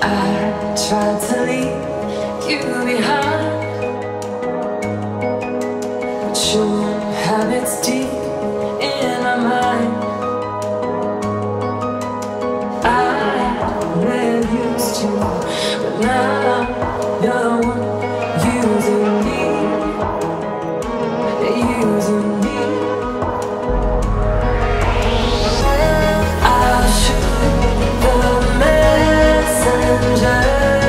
I tried to leave you behind, but your habits deep in my mind. I never used to, but now you're the one using me, using me. I'll shoot the messenger,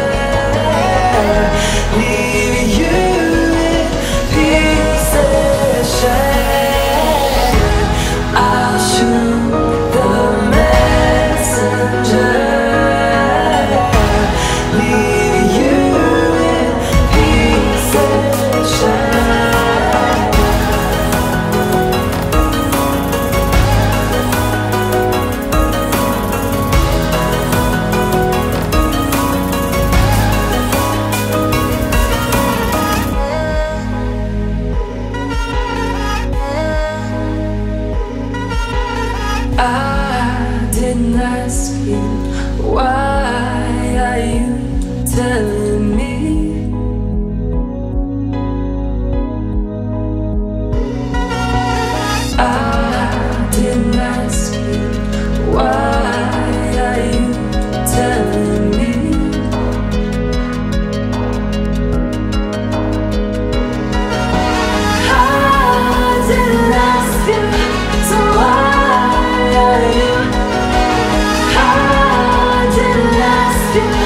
leave you in pieces shattered. I'll shoot the messenger, leave you in pieces shattered. I didn't ask you, why are you telling me? I didn't ask you, why are you telling me? I didn't ask you, so why are you? I didn't ask you.